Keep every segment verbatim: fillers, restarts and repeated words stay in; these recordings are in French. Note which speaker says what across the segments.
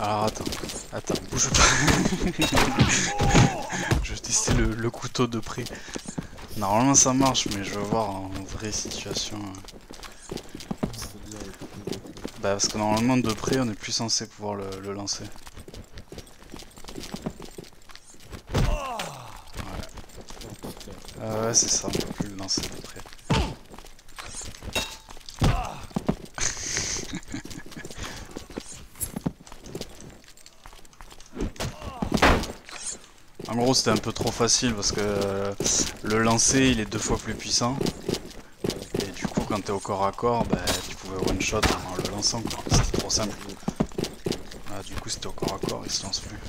Speaker 1: Alors attends, attends, bouge pas. Je vais tester le, le couteau de près. Normalement ça marche, mais je veux voir en vraie situation. Bah parce que normalement de près on est plus censé pouvoir le, le lancer. Ouais. Ah ouais c'est ça, on peut plus le lancer de près. En gros c'était un peu trop facile parce que euh, le lancer il est deux fois plus puissant. Et du coup quand t'es au corps à corps, bah, tu pouvais one shot en le lançant quoi. C'était trop simple. Ah, du coup c'était au corps à corps, il se lance plus.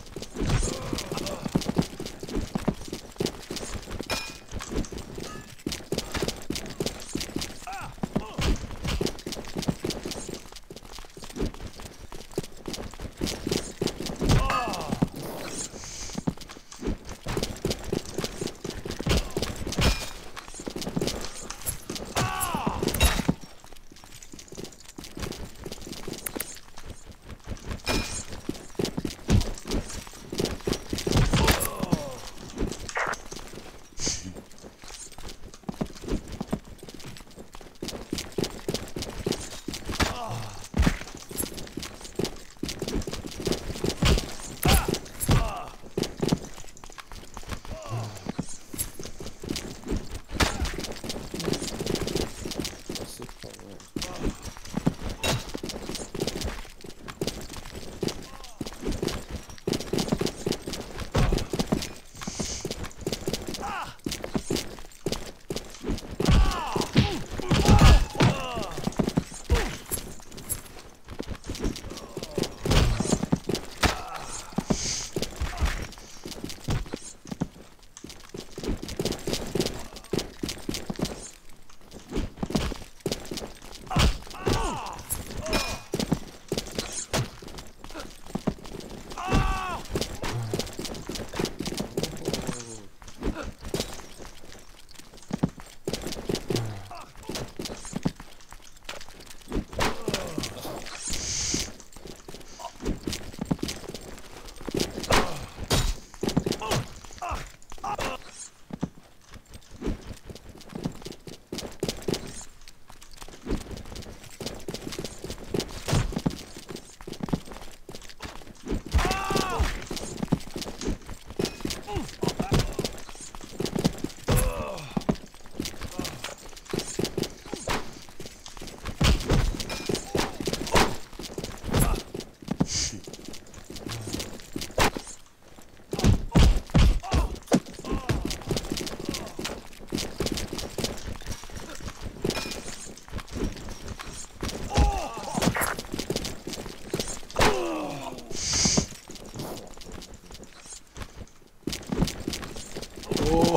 Speaker 1: Oh.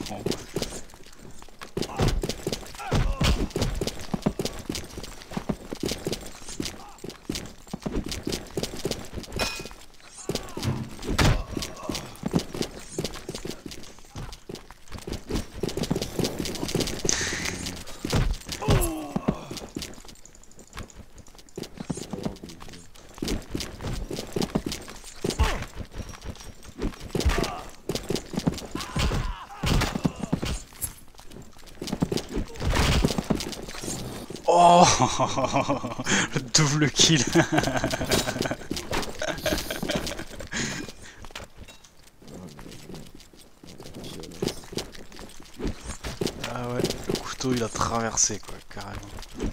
Speaker 1: Oh, le double kill. Ah ouais, le couteau il a traversé quoi, carrément.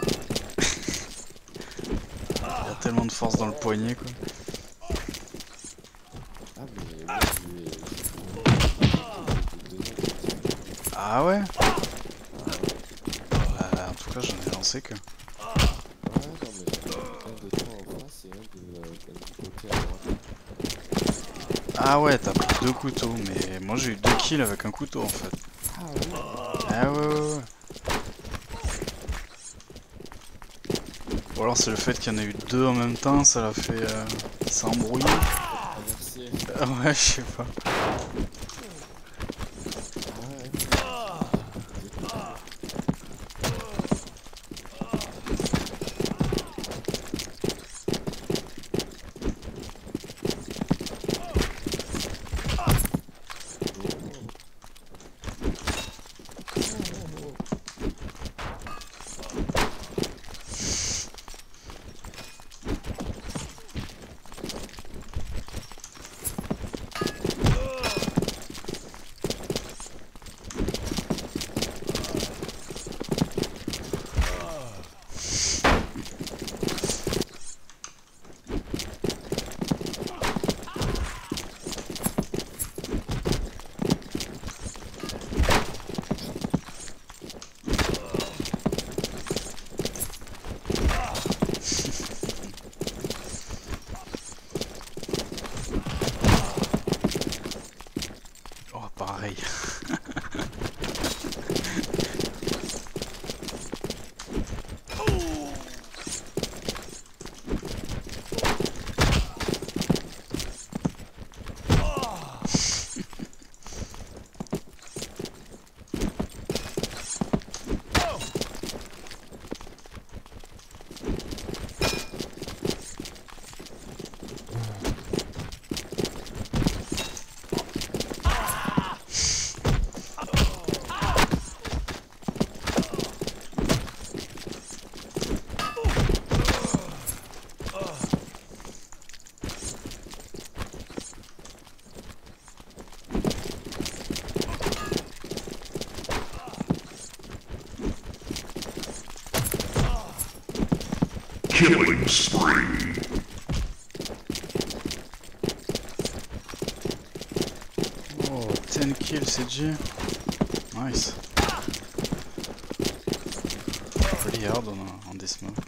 Speaker 1: Il y a tellement de force dans le poignet quoi. Ah ouais. Bah, en tout cas j'en ai lancé que. Ah ouais, t'as pris deux couteaux, mais moi j'ai eu deux kills avec un couteau en fait. Ah ouais ouais ouais. Ou alors c'est le fait qu'il y en a eu deux en même temps, ça l'a fait... Euh, ça a embrouillé. Ah ouais, je sais pas. pareil.
Speaker 2: Killing spree.
Speaker 1: Oh, ten kills C G. Nice. Pretty hard on, on this map.